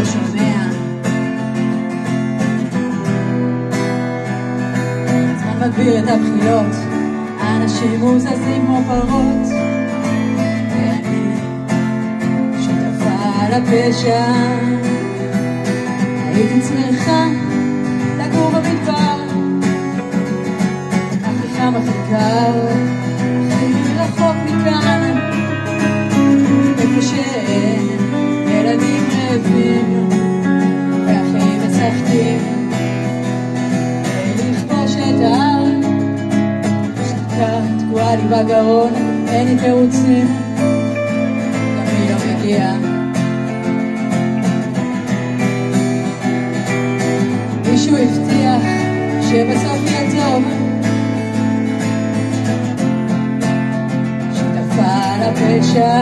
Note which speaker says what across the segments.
Speaker 1: שומע. הזמן מגביר את הבחילות, האנשים מוזזים כמו פרות, ואני שותפה לפשע. הייתי צריכה לגור במדבר, הכי חם הכי קר, הכי רחוק מכאן, איפה שאין ילדים רעבים ואחים משחקים, ולכבוש את ההר. שתיקה תקועה לי בגרון, אין לי תירוצים, גם היא לא מגיעה. מישהו הבטיח שבסוף יהיה טוב, שותפה לפשע.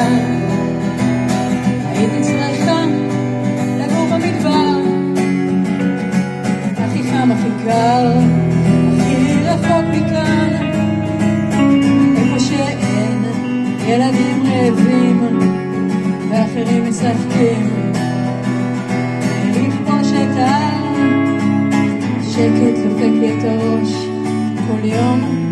Speaker 1: הייתי צריכה לגור במדבר, הכי חם הכי קר, הכי רחוק מכאן, איפה שאין ילדים רעבים ואחרים משחקים, ולכבוש את ההר. שקט דופק לי את הראש כל יום,